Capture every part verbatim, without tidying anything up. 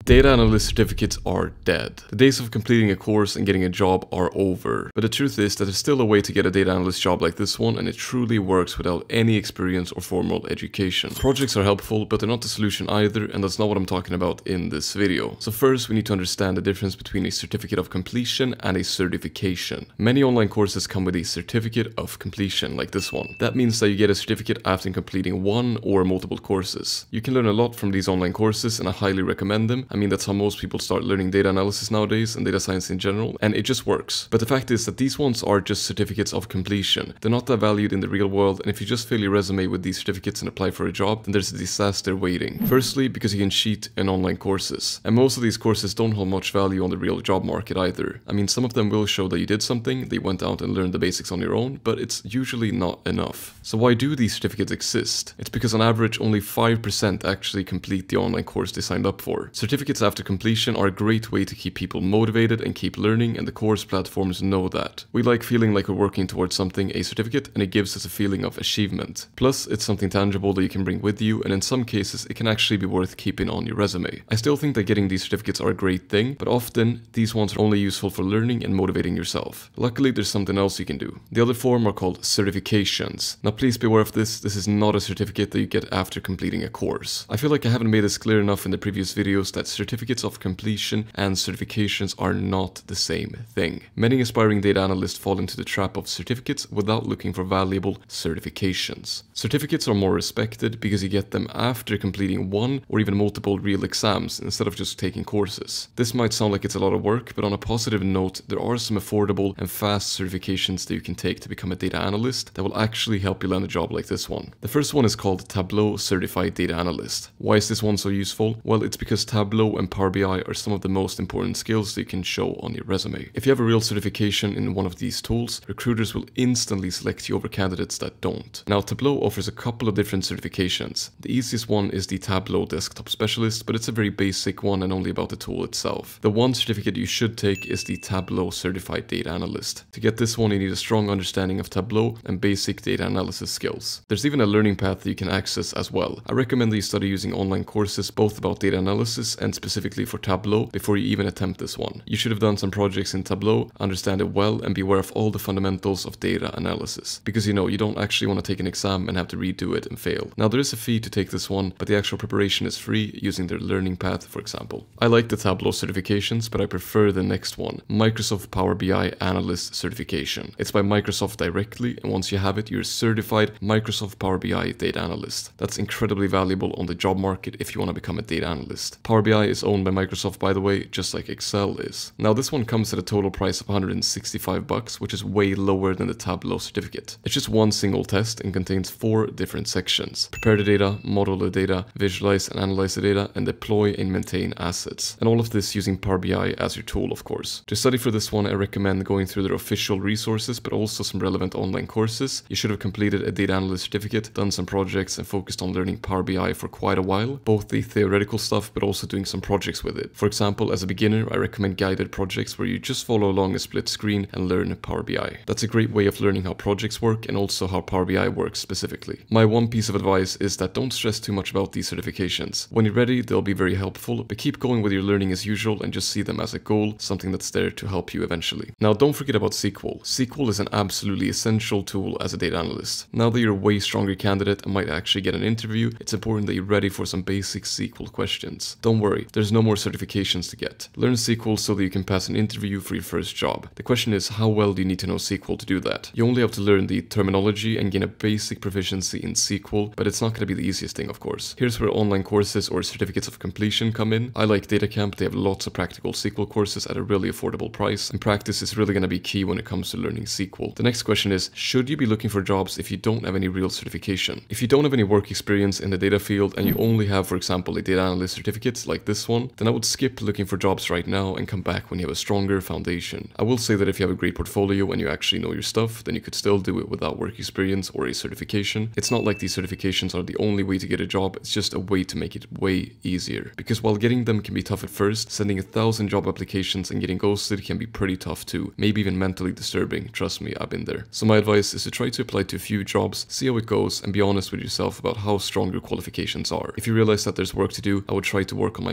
Data analyst certificates are dead. The days of completing a course and getting a job are over. But the truth is that there's still a way to get a data analyst job like this one, and it truly works without any experience or formal education. Projects are helpful, but they're not the solution either, and that's not what I'm talking about in this video. So first, we need to understand the difference between a certificate of completion and a certification. Many online courses come with a certificate of completion, like this one. That means that you get a certificate after completing one or multiple courses. You can learn a lot from these online courses, and I highly recommend them. I mean, that's how most people start learning data analysis nowadays and data science in general, and it just works. But the fact is that these ones are just certificates of completion. They're not that valued in the real world, and if you just fill your resume with these certificates and apply for a job, then there's a disaster waiting. Firstly, because you can cheat in online courses. And most of these courses don't hold much value on the real job market either. I mean, some of them will show that you did something, they went out and learned the basics on your own, but it's usually not enough. So why do these certificates exist? It's because on average, only five percent actually complete the online course they signed up for. Certificates after completion are a great way to keep people motivated and keep learning, and the course platforms know that. We like feeling like we're working towards something, a certificate, and it gives us a feeling of achievement. Plus, it's something tangible that you can bring with you, and in some cases, it can actually be worth keeping on your resume. I still think that getting these certificates are a great thing, but often, these ones are only useful for learning and motivating yourself. Luckily, there's something else you can do. The other form are called certifications. Now, please be aware of this, this is not a certificate that you get after completing a course. I feel like I haven't made this clear enough in the previous videos that certificates of completion and certifications are not the same thing. Many aspiring data analysts fall into the trap of certificates without looking for valuable certifications. Certificates are more respected because you get them after completing one or even multiple real exams instead of just taking courses. This might sound like it's a lot of work, but on a positive note, there are some affordable and fast certifications that you can take to become a data analyst that will actually help you land a job like this one. The first one is called Tableau Certified Data Analyst. Why is this one so useful? Well, it's because Tableau and Power B I are some of the most important skills that you can show on your resume. If you have a real certification in one of these tools, recruiters will instantly select you over candidates that don't. Now, Tableau offers a couple of different certifications. The easiest one is the Tableau Desktop Specialist, but it's a very basic one and only about the tool itself. The one certificate you should take is the Tableau Certified Data Analyst. To get this one, you need a strong understanding of Tableau and basic data analysis skills. There's even a learning path that you can access as well. I recommend that you study using online courses both about data analysis and specifically for Tableau before you even attempt this one. You should have done some projects in Tableau, understand it well, and be aware of all the fundamentals of data analysis. Because you know, you don't actually want to take an exam and have to redo it and fail. Now, there is a fee to take this one, but the actual preparation is free using their learning path, for example. I like the Tableau certifications, but I prefer the next one, Microsoft Power B I Analyst Certification. It's by Microsoft directly, and once you have it, you're a certified Microsoft Power B I Data Analyst. That's incredibly valuable on the job market if you want to become a data analyst. Power B I is owned by Microsoft, by the way, just like Excel is. Now, this one comes at a total price of one hundred sixty-five bucks, which is way lower than the Tableau certificate. It's just one single test and contains four different sections: prepare the data, model the data, visualize and analyze the data, and deploy and maintain assets. And all of this using Power B I as your tool, of course. To study for this one, I recommend going through their official resources, but also some relevant online courses. You should have completed a data analyst certificate, done some projects, and focused on learning Power B I for quite a while, both the theoretical stuff, but also doing some projects with it. For example, as a beginner, I recommend guided projects where you just follow along a split screen and learn Power B I. That's a great way of learning how projects work and also how Power B I works specifically. My one piece of advice is that don't stress too much about these certifications. When you're ready, they'll be very helpful, but keep going with your learning as usual and just see them as a goal, something that's there to help you eventually. Now, don't forget about S Q L. S Q L is an absolutely essential tool as a data analyst. Now that you're a way stronger candidate and might actually get an interview, it's important that you're ready for some basic S Q L questions. Don't worry, there's no more certifications to get. Learn S Q L so that you can pass an interview for your first job. The question is, how well do you need to know S Q L to do that? You only have to learn the terminology and gain a basic proficiency in S Q L, but it's not going to be the easiest thing, of course. Here's where online courses or certificates of completion come in. I like DataCamp. They have lots of practical S Q L courses at a really affordable price, and practice is really going to be key when it comes to learning S Q L. The next question is, should you be looking for jobs if you don't have any real certification? If you don't have any work experience in the data field and you only have, for example, a data analyst certificate like this one, then I would skip looking for jobs right now and come back when you have a stronger foundation. I will say that if you have a great portfolio and you actually know your stuff, then you could still do it without work experience or a certification. It's not like these certifications are the only way to get a job, it's just a way to make it way easier. Because while getting them can be tough at first, sending a thousand job applications and getting ghosted can be pretty tough too, maybe even mentally disturbing. Trust me, I've been there. So my advice is to try to apply to a few jobs, see how it goes, and be honest with yourself about how strong your qualifications are. If you realize that there's work to do, I would try to work on my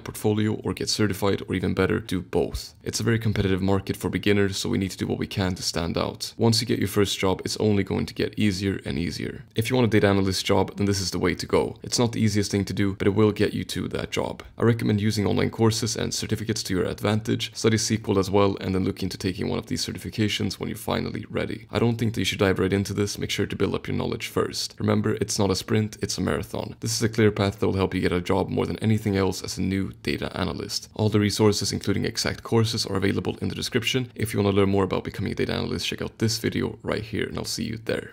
portfolio or get certified, or even better, do both. It's a very competitive market for beginners, so we need to do what we can to stand out. Once you get your first job, it's only going to get easier and easier. If you want a data analyst job, then this is the way to go. It's not the easiest thing to do, but it will get you to that job. I recommend using online courses and certificates to your advantage. Study S Q L as well, and then look into taking one of these certifications when you're finally ready. I don't think that you should dive right into this. Make sure to build up your knowledge first. Remember, it's not a sprint, it's a marathon. This is a clear path that will help you get a job more than anything else as a new data analyst. All the resources, including exact courses, are available in the description. If you want to learn more about becoming a data analyst, check out this video right here, and I'll see you there.